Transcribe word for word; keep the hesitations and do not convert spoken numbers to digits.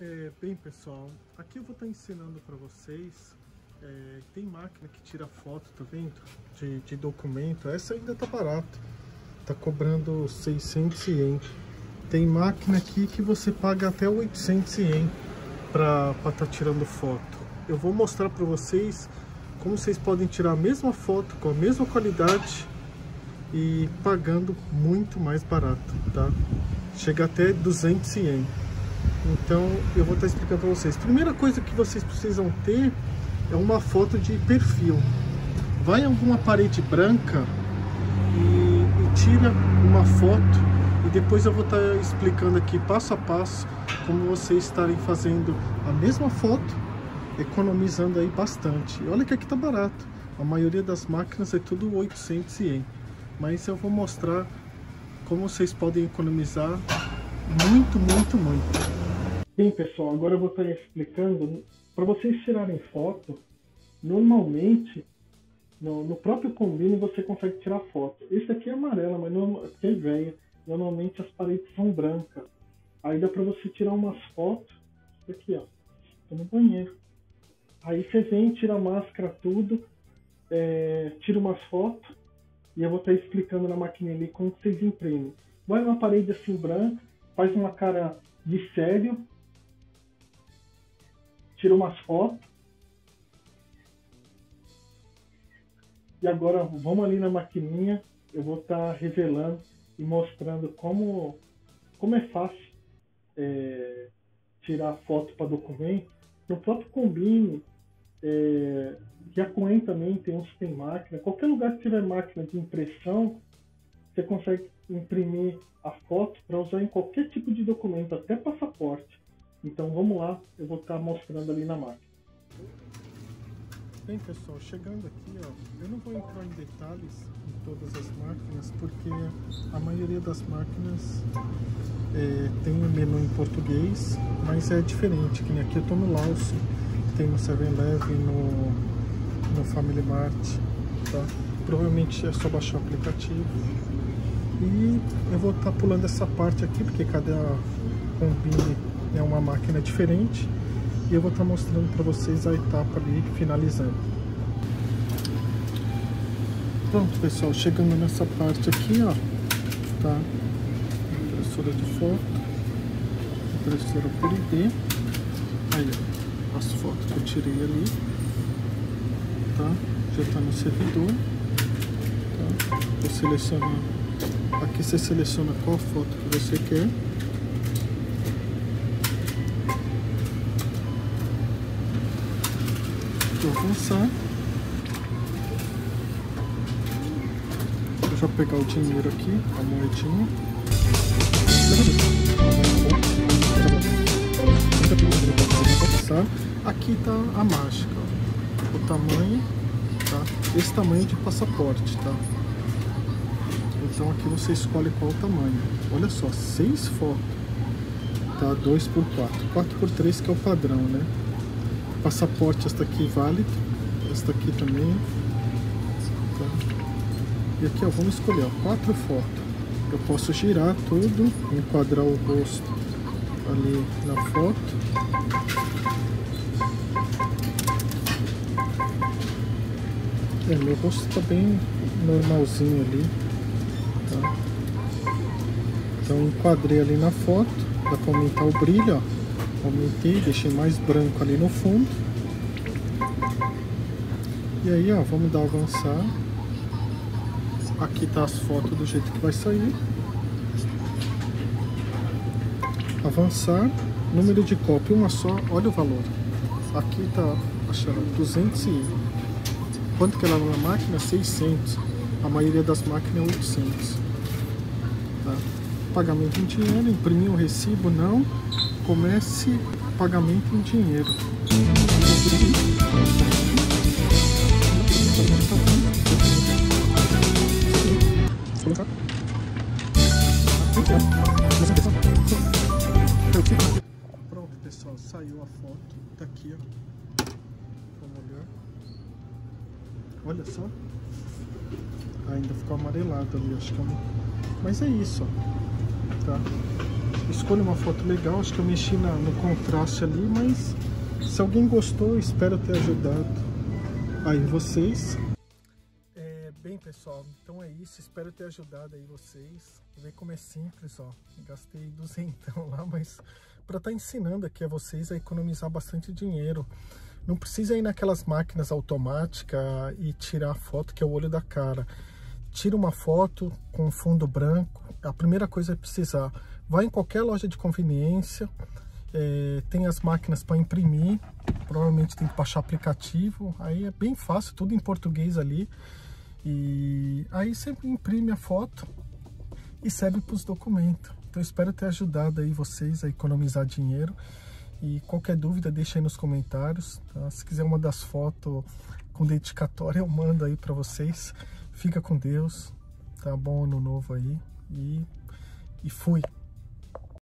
É, bem pessoal, aqui eu vou estar ensinando para vocês, é, tem máquina que tira foto, tá vendo? De, de documento, essa ainda tá barata, tá cobrando seiscentos ienes. Tem máquina aqui que você paga até oitocentos ienes para estar tá tirando foto. Eu vou mostrar para vocês como vocês podem tirar a mesma foto com a mesma qualidade e pagando muito mais barato, tá? Chega até duzentos ienes. Então eu vou estar explicando para vocês. Primeira coisa que vocês precisam ter é uma foto de perfil. Vai em alguma parede branca e, e tira uma foto, e depois eu vou estar explicando aqui passo a passo como vocês estarem fazendo a mesma foto, economizando aí bastante. E olha que aqui tá barato, a maioria das máquinas é tudo oitocentos ienes, mas eu vou mostrar como vocês podem economizar muito, muito, muito. Bem pessoal, agora eu vou estar explicando para vocês tirarem foto. Normalmente no, no próprio Combine você consegue tirar foto. Esse aqui é amarela, mas não é velha. Normalmente as paredes são brancas. Aí dá para você tirar umas fotos. Isso aqui, ó, tô no banheiro. Aí você vem, tira a máscara, tudo, é, tira umas fotos, e eu vou estar explicando na maquininha ali como vocês imprimem. Vai numa parede assim branca, faz uma cara de sério, tira umas fotos. E agora vamos ali na maquininha, eu vou estar revelando e mostrando como, como é fácil é, tirar foto para documento. No próprio Combine, é, e a Coen também tem uns que tem máquina. Qualquer lugar que tiver máquina de impressão, você consegue imprimir a foto para usar em qualquer tipo de documento, até passaporte. Então vamos lá, eu vou estar mostrando ali na máquina. Bem pessoal, chegando aqui, ó, eu não vou entrar em detalhes em todas as máquinas, porque a maioria das máquinas é, tem um menu em português, mas é diferente. Que aqui eu estou no Lawson, tem no seven eleven, no, no Family Mart, tá? Provavelmente é só baixar o aplicativo. E eu vou estar pulando essa parte aqui, porque cada Combine é uma máquina diferente. E eu vou estar mostrando para vocês a etapa ali, finalizando. Pronto pessoal, chegando nessa parte aqui, ó, tá? Impressora de foto, impressora por I D. Aí, ó, as fotos que eu tirei ali, tá? Já está no servidor, tá? Vou selecionar, aqui você seleciona qual foto que você quer. Vou avançar. Deixa eu pegar o dinheiro aqui, a moedinha. Aqui tá a mágica, ó. O tamanho, tá? Esse tamanho de passaporte, tá? Então aqui você escolhe qual o tamanho. Olha só, seis fotos, tá? dois por quatro, quatro por três que é o padrão, né? Passaporte, esta aqui vale, esta aqui também, tá? E aqui, ó, vamos escolher, ó, quatro fotos. Eu posso girar tudo, enquadrar o rosto ali na foto. É, meu rosto tá bem normalzinho ali, tá? Então enquadrei ali na foto, dá pra aumentar o brilho, ó. Aumentei, deixei mais branco ali no fundo. E aí, ó, vamos dar avançar. Aqui tá as fotos do jeito que vai sair. Avançar. Número de cópia, uma só. Olha o valor. Aqui tá achando duzentos ienes. Quanto que ela na máquina? seiscentos. A maioria das máquinas é oitocentos. Tá? Pagamento em dinheiro. Imprimir um recibo? Não. Comece pagamento em dinheiro. Pronto pessoal, saiu a foto. Tá aqui, ó. Vamos olhar. Olha só. Ainda ficou amarelado ali, acho que é uma... Mas é isso, ó. Tá? escolha uma foto legal. Acho que eu mexi na, no contraste ali, mas se alguém gostou, espero ter ajudado aí vocês. É, bem, pessoal, então é isso. Espero ter ajudado aí vocês. Vê como é simples, ó. Gastei duzentão lá, mas para estar tá ensinando aqui a vocês a economizar bastante dinheiro. Não precisa ir naquelas máquinas automáticas e tirar a foto, que é o olho da cara. Tira uma foto com fundo branco. A primeira coisa é precisar. Vai em qualquer loja de conveniência. É, tem as máquinas para imprimir. Provavelmente tem que baixar aplicativo. Aí é bem fácil, tudo em português ali. E aí você imprime a foto e serve para os documentos. Então espero ter ajudado aí vocês a economizar dinheiro. E qualquer dúvida deixa aí nos comentários, tá? Se quiser uma das fotos com dedicatória eu mando aí para vocês. Fica com Deus, tá bom? Ano novo aí e, e fui!